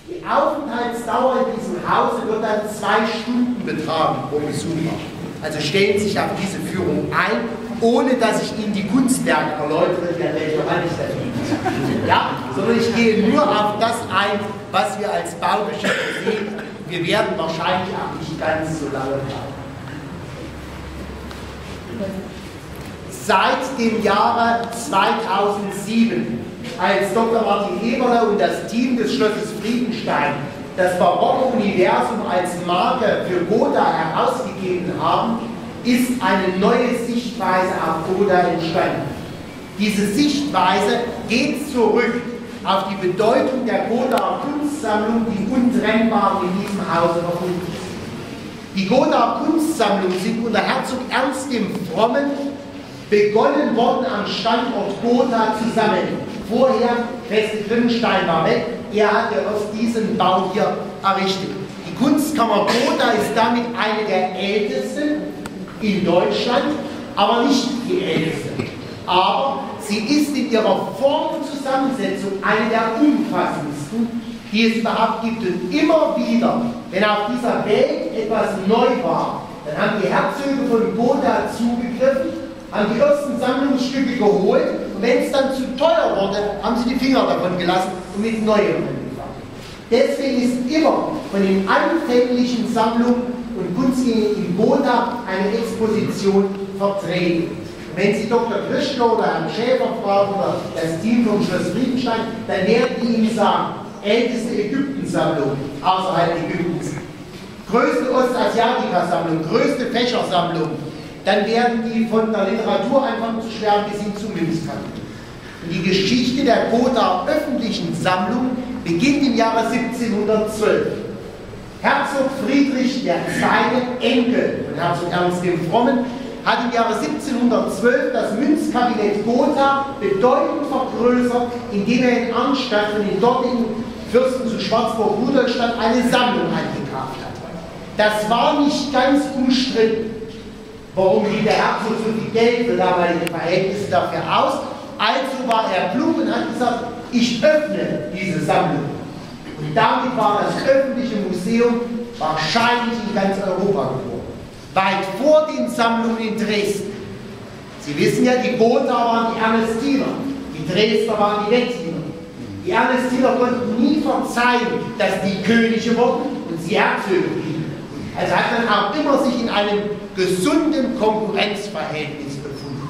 Die Aufenthaltsdauer in diesem Hause wird dann 2 Stunden betragen pro Besucher. Also stellen Sie sich auf diese Führung ein, ohne dass ich Ihnen die Kunstwerke erläutere, die an welcher Wand ich da liege. Ja, sondern ich gehe nur auf das ein, was wir als Baugeschichte sehen. Wir werden wahrscheinlich auch nicht ganz so lange bleiben. Seit dem Jahre 2007, als Dr. Martin Eberle und das Team des Schlosses Friedenstein das barocke Universum als Marke für Gotha herausgegeben haben, ist eine neue Sichtweise auf Gotha entstanden. Diese Sichtweise geht zurück auf die Bedeutung der Gothaer Kunstsammlung, die untrennbar in diesem Hause verbunden ist. Die Gothaer Kunstsammlungen sind unter Herzog Ernst dem Frommen begonnen worden, am Standort Gotha zu sammeln. Vorher, Feste Grimmenstein war weg, er hat ja aus diesem Bau hier errichtet. Die Kunstkammer Gotha ist damit eine der ältesten in Deutschland, aber nicht die älteste. Aber sie ist in ihrer Form und Zusammensetzung eine der umfassendsten, die es überhaupt gibt. Und immer wieder, wenn auf dieser Welt etwas neu war, dann haben die Herzöge von Gotha zugegriffen, haben die ersten Sammlungsstücke geholt und wenn es dann zu teuer wurde, haben sie die Finger davon gelassen und mit Neuem angefangen. Deswegen ist immer von den anfänglichen Sammlungen und Kunstgängen in Gotha eine Exposition vertreten. Und wenn Sie Dr. Krischler oder Herrn Schäfer fragen oder das Team vom Schloss Friedenstein, dann werden die Ihnen sagen, älteste Ägyptensammlung außerhalb Ägyptens, größte Ostasiatika-Sammlung, größte Fächersammlung. Dann werden die von der Literatur anfangen zu schwärmen bis hin zu Münzkanten. Und die Geschichte der Gothaer öffentlichen Sammlung beginnt im Jahre 1712. Herzog Friedrich II., Enkel von Herzog Ernst dem Frommen, hat im Jahre 1712 das Münzkabinett Gotha bedeutend vergrößert, indem er in Arnstadt von den dortigen Fürsten zu Schwarzburg-Rudolstadt eine Sammlung eingekauft hat. Das war nicht ganz umstritten. Warum gibt der Herzog so viel Geld für damalige Verhältnisse dafür aus? Also war er klug und hat gesagt, ich öffne diese Sammlung. Und damit war das öffentliche Museum wahrscheinlich in ganz Europa geboren. Weit vor den Sammlungen in Dresden. Sie wissen ja, die Gotha waren die Ernestiner, die Dresdner waren die Wettiner. Die Ernestiner konnten nie verzeihen, dass die Könige wurden und sie Herzöge blieben. Also hat man auch immer sich in einem gesunden Konkurrenzverhältnis befunden.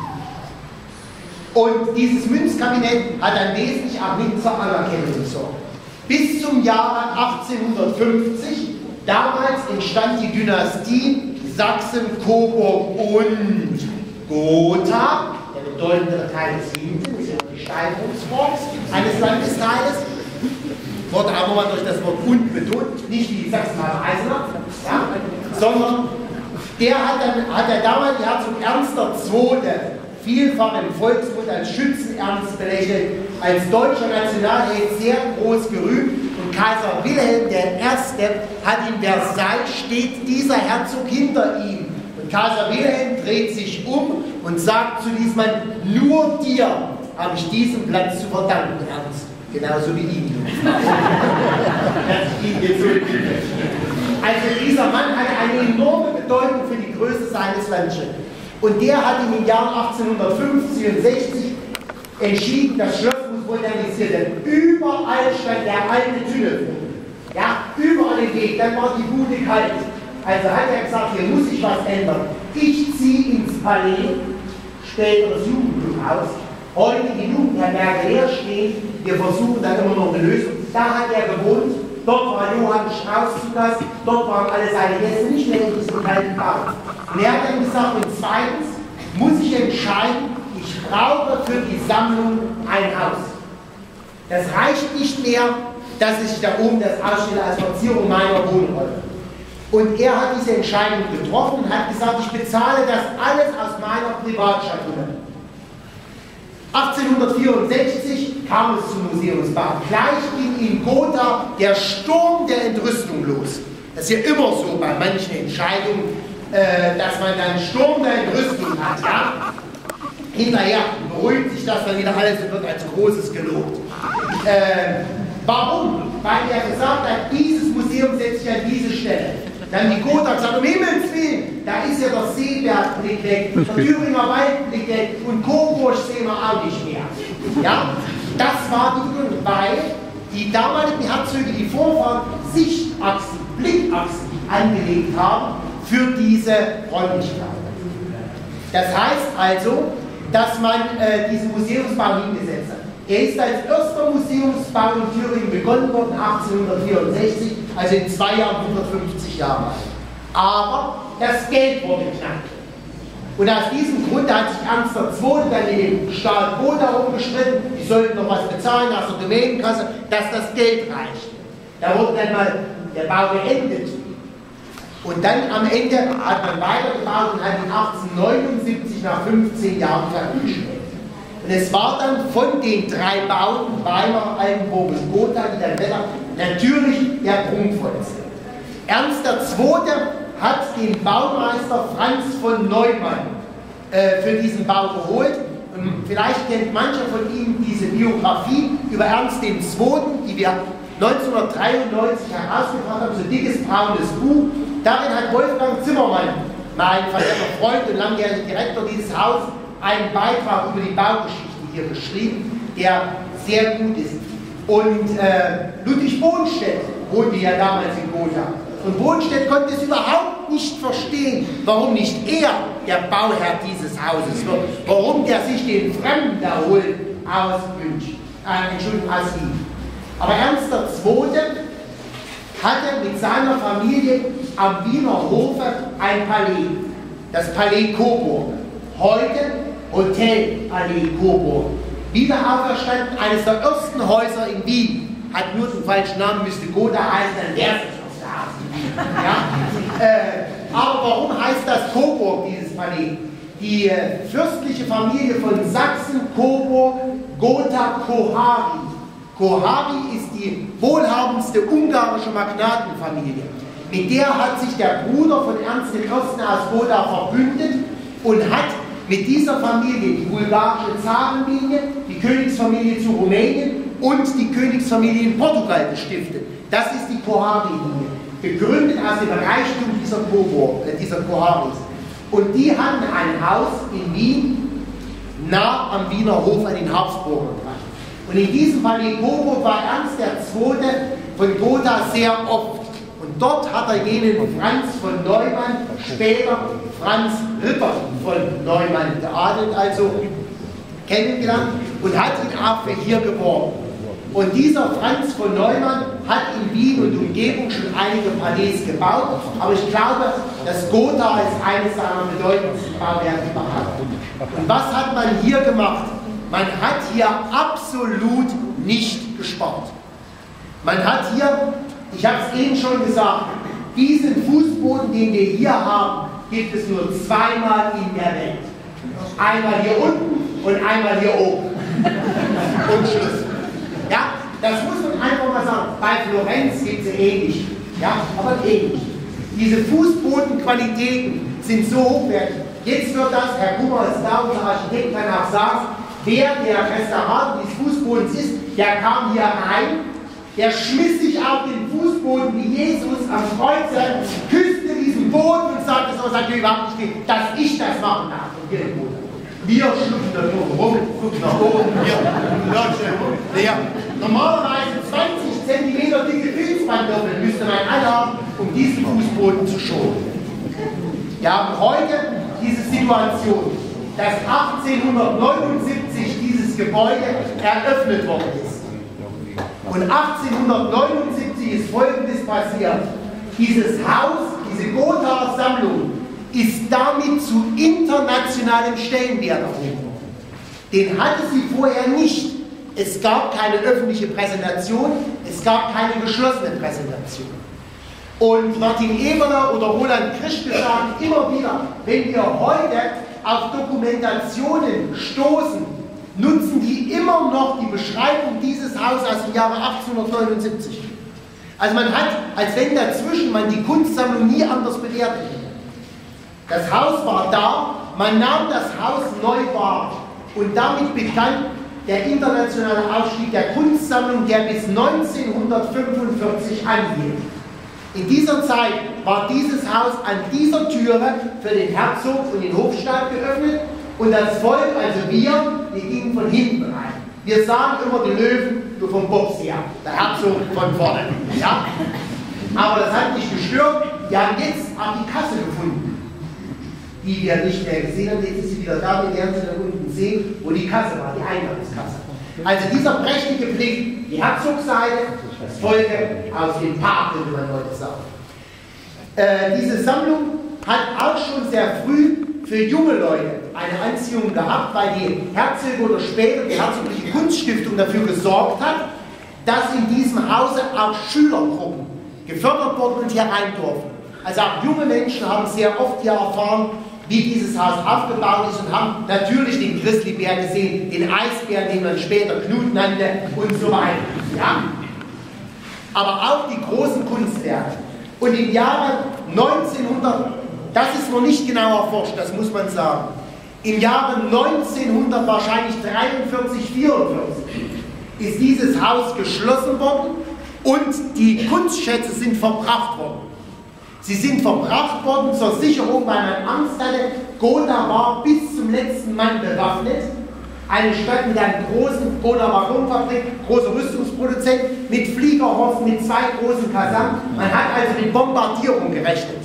Und dieses Münzkabinett hat dann wesentlich auch mit zur Anerkennung gesorgt. Bis zum Jahre 1850, damals entstand die Dynastie Sachsen, Coburg und Gotha, der bedeutende Teil des Linken, ist ja die Steigerungsform eines Landesteiles, wurde aber mal durch das Wort und betont, nicht wie die Sachsen-Eisenach, ja, sondern der hat der damalige Herzog Ernst II. Vielfach im Volksmund als Schützenernst belächelt, als deutscher Nationalheld sehr groß gerühmt, und Kaiser Wilhelm I. hat in Versailles, steht dieser Herzog hinter ihm. Und Kaiser Wilhelm dreht sich um und sagt zu diesem Mann, nur dir habe ich diesen Platz zu verdanken, Ernst. Genauso wie ihm. Also dieser Mann hatte eine enorme Bedeutung für die Größe seines Landschiffs. Und der hat in den Jahren 1850 und 60 entschieden, das Schloss muss modernisiert werden. Überall stand der alte Tunnel. Ja, überall im Weg. Dann war die Bude kalt. Also hat er gesagt, hier muss sich was ändern. Ich ziehe ins Palais, später das Jugendclub aus. Heute die Jugendherberge leer stehen. Wir versuchen dann immer noch eine Lösung. Da hat er gewohnt. Dort war Johann Strauß zu Gast. Dort waren alle seine Gäste, nicht mehr in diesem kalten Bad. Und er hat dann gesagt, und zweitens muss ich entscheiden, ich brauche für die Sammlung ein Haus. Das reicht nicht mehr, dass ich da oben das ausstelle als Verzierung meiner Wohnräume. Und er hat diese Entscheidung getroffen und hat gesagt, ich bezahle das alles aus meiner Privatschatulle. 1864 kam es zum Museumsbau. Gleich ging in Gotha der Sturm der Entrüstung los. Das ist ja immer so bei manchen Entscheidungen, dass man dann Sturm der Entrüstung hat. Ja? Hinterher beruhigt sich das dann wieder alles und wird als Großes gelobt. Warum? Weil er gesagt hat, dieses Museum setzt sich an diese Stelle. Dann die Gotha gesagt, um Himmels Willen, da ist ja der Seebergblick weg, der Thüringer Waldblick weg und Coburg sehen wir auch nicht mehr. Ja? Das war die Begründung, weil die damaligen Herzöge, die Vorfahren, Sichtachsen, Blickachsen angelegt haben für diese Räumlichkeit. Das heißt also, dass man diesen Museumsbau hingesetzt hat. Er ist als erster Museumsbau in Thüringen begonnen worden, 1864, also in 2 Jahren 150 Jahre alt. Aber das Geld wurde knapp. Und aus diesem Grund hat sich Ernst II. Dann in den Staat Gotha umgestritten, die sollten noch was bezahlen aus der Domänenkasse, dass das Geld reicht. Da wurde dann mal der Bau beendet. Und dann am Ende hat man weitergebaut und hat ihn 1879 nach 15 Jahren fertiggestellt. Und es war dann von den 3 Bauten, Weimar, Altenburg und Gotha, die dann Wetter, natürlich der prunkvollste. Ernst II. Hat den Baumeister Franz von Neumann für diesen Bau geholt. Und vielleicht kennt mancher von Ihnen diese Biografie über Ernst II., die wir 1993 herausgebracht haben, so ein dickes braunes Buch. Darin hat Wolfgang Zimmermann, mein verehrter Freund und langjähriger Direktor dieses Hauses, einen Beitrag über die Baugeschichte hier geschrieben, der sehr gut ist. Und Ludwig Bohnstedt wohnte ja damals in Gotha. Und Bohnstedt konnte es überhaupt nicht verstehen, warum nicht er der Bauherr dieses Hauses wird, warum der sich den Fremden da holt aus München, aus Wien. Aber Ernst II. Hatte mit seiner Familie am Wiener Hofe ein Palais, das Palais Coburg, heute Hotel Allee Coburg. Wieder auferstanden, eines der ersten Häuser in Wien, hat nur den falschen Namen, müsste Gotha heißen, dann wäre es ja? Aber warum heißt das Coburg, dieses Palais? Die fürstliche Familie von Sachsen, Coburg, Gotha, Kohari. Kohari ist die wohlhabendste ungarische Magnatenfamilie. Mit der hat sich der Bruder von Ernst I. aus Gotha verbündet und hat mit dieser Familie die bulgarische Zarenlinie, die Königsfamilie zu Rumänien und die Königsfamilie in Portugal gestiftet. Das ist die Kohari-Linie, begründet aus dem Reichtum dieser Koharis. Und die hatten ein Haus in Wien, nah am Wiener Hof an den Habsburgern dran. Und in diesem Palais Coburg war Ernst II. Von Gotha sehr oft. Und dort hat er jenen Franz von Neumann, später Franz Ritter von Neumann, geadelt, also kennengelernt und hat ihn auch für hier geworben. Und dieser Franz von Neumann hat in Wien und Umgebung schon einige Palais gebaut, aber ich glaube, das Gotha ist eines seiner bedeutendsten Bauwerke überhaupt. Und was hat man hier gemacht? Man hat hier absolut nicht gespart. Man hat hier, ich habe es eben schon gesagt, diesen Fußboden, den wir hier haben, gibt es nur zweimal in der Welt. Einmal hier unten und einmal hier oben. Und Schluss. Ja, das muss man einfach mal sagen. Bei Florenz gibt es ähnlich. Ja, aber ähnlich. Diese Fußbodenqualitäten sind so hochwertig. Jetzt wird das, Herr Kummer ist da, unser Architekt kann auch sagen, wer der Restaurator des Fußbodens ist, der kam hier rein, der schmiss sich auf den Fußboden wie Jesus am Kreuz, küsste diesen Boden und sagte, so sagt ihr überhaupt nicht, dass ich das machen darf. Und hier den Boden. Wir schlüpfen da nur rum, gucken nach oben, hier, normalerweise 20 cm dicke Filzbanddoppel müsste man anhaben, um diesen Fußboden zu schonen. Wir haben heute diese Situation, dass 1879 dieses Gebäude eröffnet worden ist. Und 1879 ist Folgendes passiert. Dieses Haus, diese Gothaer Sammlung, ist damit zu internationalem Stellenwert erhoben. Den hatte sie vorher nicht. Es gab keine öffentliche Präsentation, es gab keine geschlossene Präsentation. Und Martin Eberler oder Roland Krischke sagen immer wieder, wenn wir heute auf Dokumentationen stoßen, nutzen die immer noch die Beschreibung dieses Hauses aus dem Jahre 1879. Also man hat, als wenn dazwischen man die Kunstsammlung nie anders bewertet hätte. Das Haus war da, man nahm das Haus neu wahr und damit begann der internationale Aufstieg der Kunstsammlung, der bis 1945 anhielt. In dieser Zeit war dieses Haus an dieser Türe für den Herzog und den Hofstaat geöffnet und das Volk, also wir gingen von hinten rein. Wir sahen immer die Löwen nur vom Box her, der Herzog von vorne. Ja? Aber das hat nicht gestört. Wir haben jetzt auch die Kasse gefunden, die wir nicht mehr gesehen haben. Jetzt ist sie wieder da, wir werden sie da unten sehen, wo die Kasse war, die Eingangskasse. Also dieser prächtige Blick, die Herzogsseite, das Volk aus dem Park, wie man heute sagt. Diese Sammlung hat auch schon sehr früh für junge Leute eine Anziehung gehabt, weil die Herzöge oder später die Herzogliche Kunststiftung dafür gesorgt hat, dass in diesem Hause auch Schülergruppen gefördert wurden und hier rein durften. Also auch junge Menschen haben sehr oft hier erfahren, wie dieses Haus aufgebaut ist und haben natürlich den Grizzlybär gesehen, den Eisbären, den man später Knut nannte und so weiter. Ja? Aber auch die großen Kunstwerke. Und im Jahre 1900, das ist noch nicht genau erforscht, das muss man sagen, im Jahre 1900, wahrscheinlich 43, 44, ist dieses Haus geschlossen worden und die Kunstschätze sind verbracht worden. Sie sind verbracht worden zur Sicherung, weil man Angst hatte. Gotha war bis zum letzten Mann bewaffnet. Eine Stadt mit einer großen Gotha-Waggonfabrik, großer Rüstungsproduzent, mit Fliegerhof, mit 2 großen Kasernen. Man hat also mit Bombardierung gerechnet.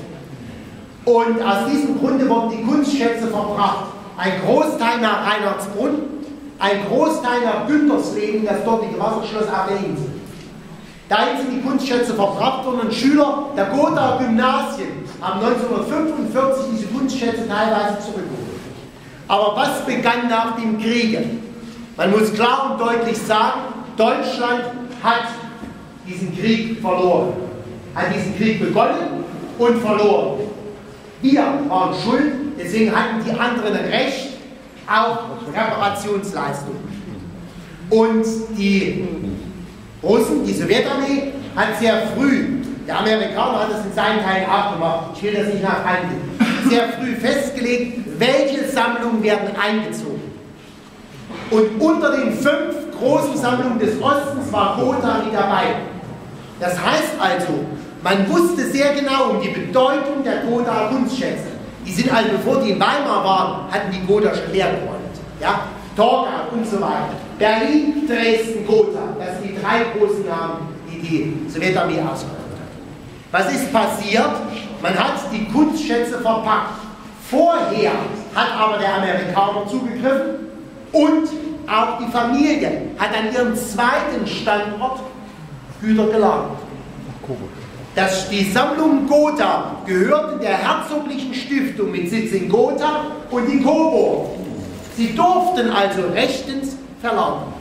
Und aus diesem Grunde wurden die Kunstschätze verbracht. Ein Großteil nach Reinhardsbrunn, ein Großteil nach Güntersleben, das dortige Wasserschloss auf der Insel. Dahin sind die Kunstschätze verbracht worden und Schüler der Gotha-Gymnasien haben 1945 diese Kunstschätze teilweise zurückgeholt. Aber was begann nach dem Kriege? Man muss klar und deutlich sagen, Deutschland hat diesen Krieg verloren. Hat diesen Krieg begonnen und verloren. Wir waren schuld, deswegen hatten die anderen Recht auf Reparationsleistungen. Und die Russen, die Sowjetarmee, hat sehr früh, der Amerikaner hat das in seinen Teilen auch gemacht, ich will das nicht nachhandeln, sehr früh festgelegt, welche Sammlungen werden eingezogen. Und unter den 5 großen Sammlungen des Ostens war Gotha mit dabei. Das heißt also, man wusste sehr genau um die Bedeutung der Gotha Kunstschätze. Die sind also, bevor die in Weimar waren, hatten die Gotha schon leer geräumt. Ja? Torgau und so weiter. Berlin, Dresden, Gotha. Das sind die 3 großen Namen, die die Sowjetarmee ausgerollt hat. Was ist passiert? Man hat die Kunstschätze verpackt. Vorher hat aber der Amerikaner zugegriffen und auch die Familie hat an ihrem zweiten Standort Güter gelagert. Die Sammlung Gotha gehörte der Herzoglichen Stiftung mit Sitz in Gotha und in Coburg. Sie durften also rechtens verlagern.